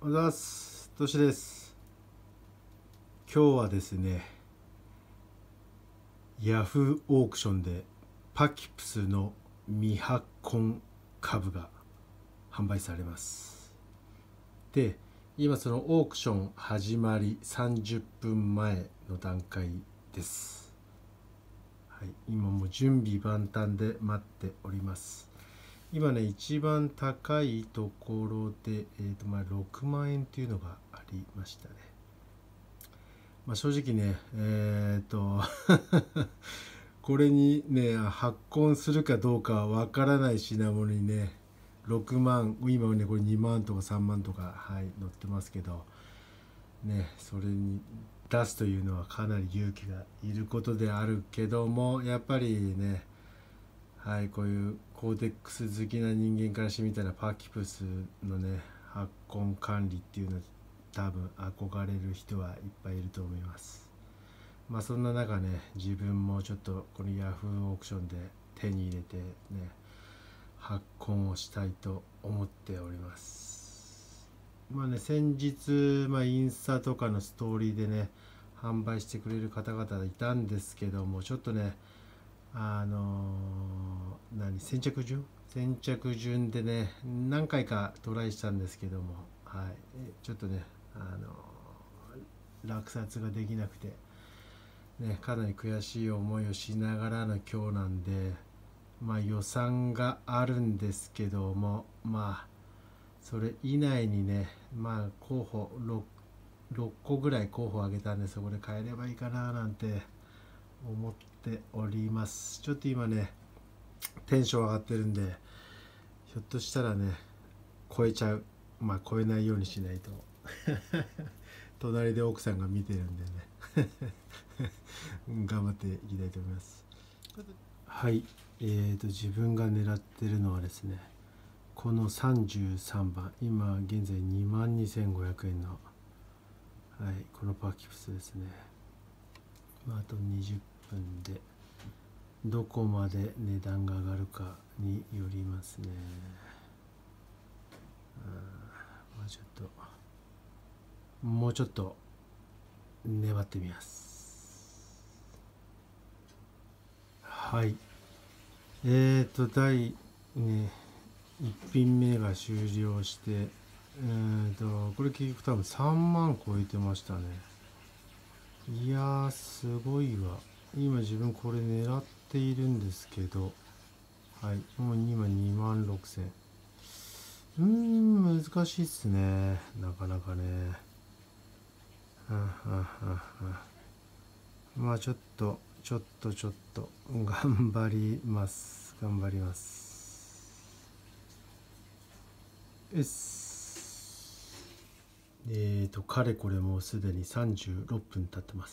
おはようございます。としです。今日はですね、ヤフーオークションでパキプスの未発婚株が販売されます。で、今そのオークション始まり30分前の段階です。はい、今もう準備万端で待っております。今ね、一番高いところで、6万円というのがありましたね。正直ね、これにね、発婚するかどうかわからない品物にね、6万、今ね、これ2万とか3万とか、はい、載ってますけど、ね、それに出すというのはかなり勇気がいることであるけども、やっぱりね、はい、こういうコーデックス好きな人間からしてみたら、パキプスのね、発婚管理っていうのは多分憧れる人はいっぱいいると思います。そんな中ね、自分もちょっとこのヤフーオークションで手に入れてね、発婚をしたいと思っております。先日、インスタとかのストーリーでね、販売してくれる方々いたんですけども、ちょっとね、先着順でね、何回かトライしたんですけども、はい、ちょっとね、落札ができなくて、ね、かなり悔しい思いをしながらの今日なんで、予算があるんですけども、それ以内にね、候補6個ぐらい候補を挙げたんで、そこで買えればいいかななんて思っております。ちょっと今ね、テンション上がってるんで、ひょっとしたらね、超えちゃう。超えないようにしないと。隣で奥さんが見てるんでね。頑張っていきたいと思います。はい、自分が狙ってるのはですね、この33番、今現在22,500円の、はい、このパキプスですね。あと20分でどこまで値段が上がるかによりますね。ちょっともうちょっと粘ってみます。はい。第ね、1品目が終了して、これ結局多分3万超えてましたね。いやー、すごいわ。今自分これ狙っているんですけど、はい、もう今2万6千。難しいっすね。なかなかね。ちょっと頑張ります。頑張ります。えっす。かれこれもうすでに36分経ってます。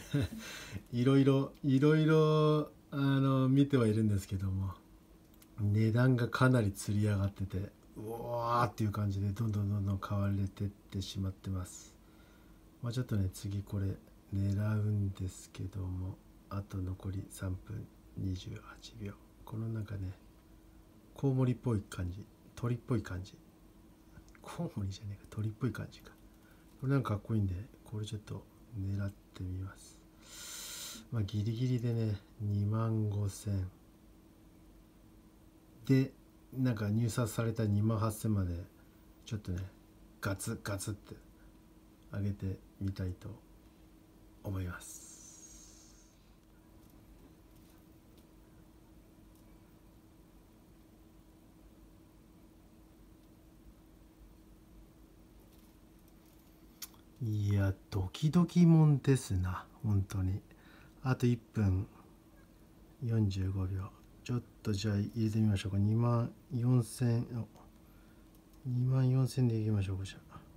いろいろ見てはいるんですけども、値段がかなりつり上がってて、うわーっていう感じでどんどん買われてってしまってます。ちょっとね、次これ狙うんですけども、あと残り3分28秒。このなんかね、コウモリっぽい感じ、鳥っぽい感じ、コウモリじゃねえか、鳥っぽい感じか。これなんかかっこいいんで、これちょっと狙ってみます。ギリギリでね、2万5千で、なんか入札された2万8千までちょっとね、ガツガツって上げてみたいと思います。いや、ドキドキもんですな、本当に。あと1分45秒。ちょっとじゃあ入れてみましょうか。2万4千、2万4千でいきましょうか。じゃあ、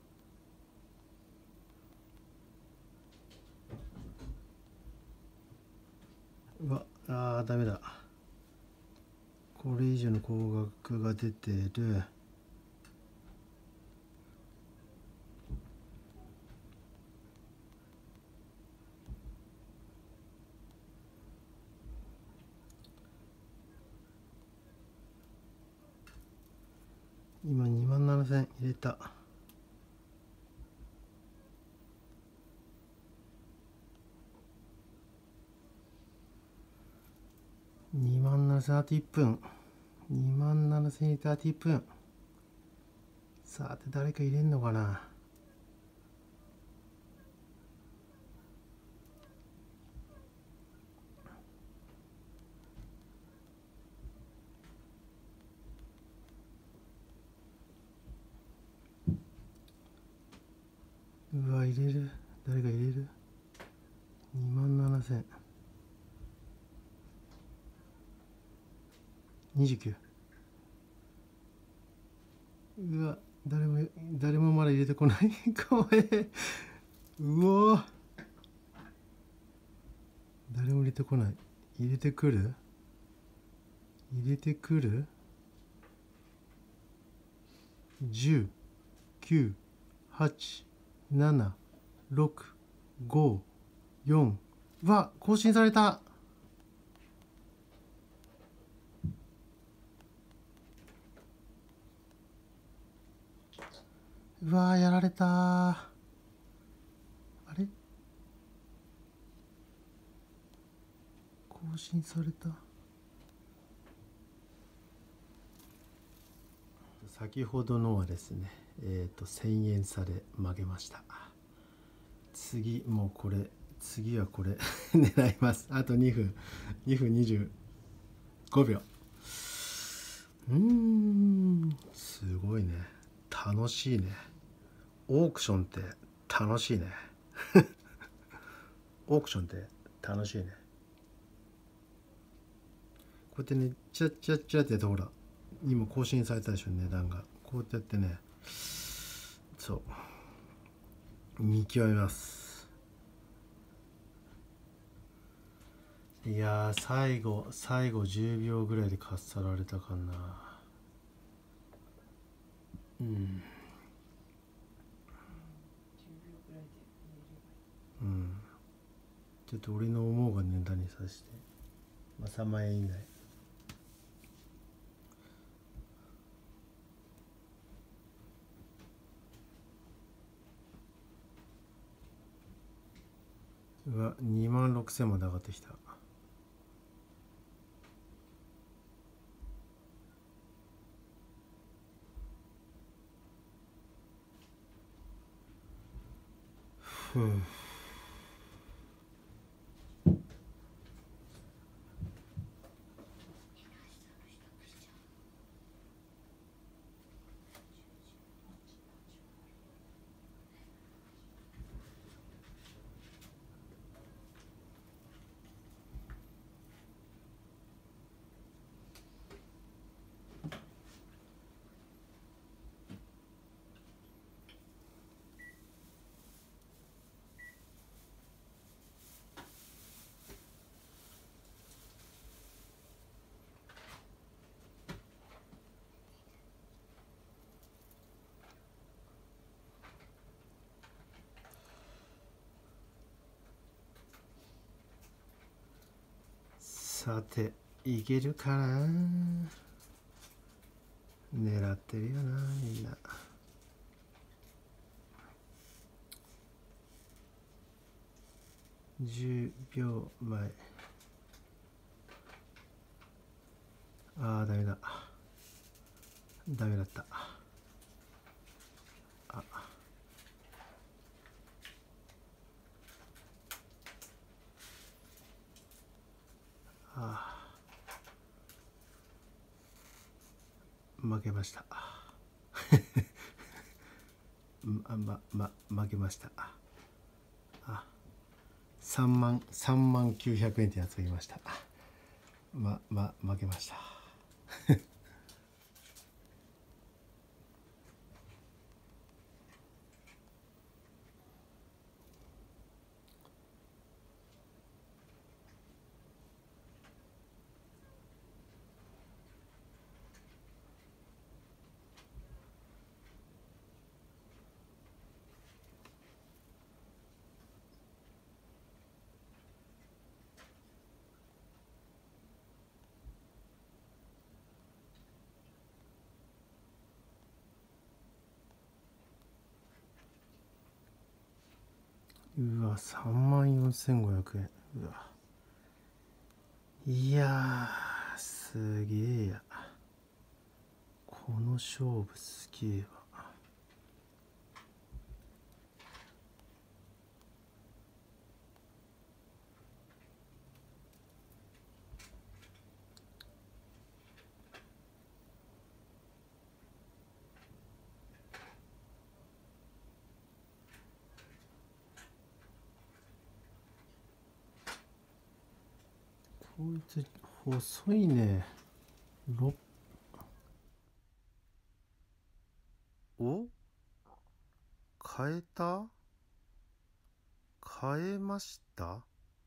ダメだ。これ以上の高額が出てる。今2万7千入れた。 7000あと1分。27000入れてあと1分。さて誰か入れんのかな。うわ入れる。誰が入れる。27000。29。うわ誰もまだ入れてこない。怖え。うわ誰も入れてこない。入れてくる。10、9、8、7、6、5、4。うわ更新された。うわやられた。あれ更新された。先ほどのはですね1000円差で負けました。次もうこれ次はこれ狙います。あと2分25秒。すごいね。楽しいね。オークションって楽しいね。オークションって楽しいね。こうやってねチラッチラッチラってやってほら今更新されたでしょ値段が。こうやってやってねそう見極めます。いや最後10秒ぐらいでかっさられたかな。ちょっと俺の思うが値段にさして、3万円以内。うわ2万6000まで上がってきた。さていけるかな。狙ってるよなみんな。10秒前。ダメだった。負けました。負けました。3万900円ってやつがいました。負けました。うわ3万4500円。うわいやーすすげえや。この勝負すげえわ。こいつ細いね。お、変えた？変えました？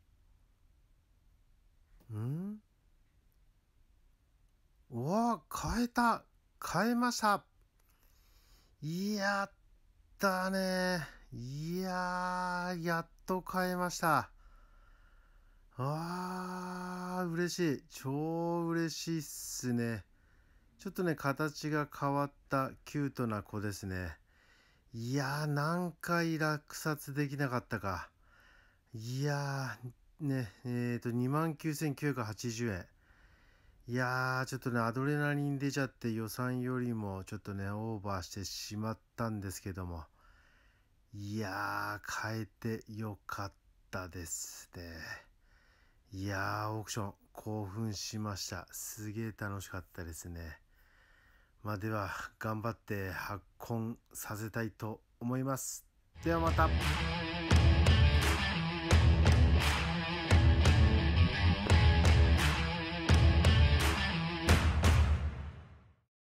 ん？うわ、変えた！変えました！やったね。いやー、やっと変えました。嬉しい。超嬉しいっすね。ちょっとね、形が変わったキュートな子ですね。いやー、何回落札できなかったか。いやー、ね、29,980円。いやー、ちょっとね、アドレナリン出ちゃって予算よりもちょっとね、オーバーしてしまったんですけども。いやー、変えてよかったですね。いやー、オークション興奮しました。すげー楽しかったですね。では頑張って発根させたいと思います。ではまた。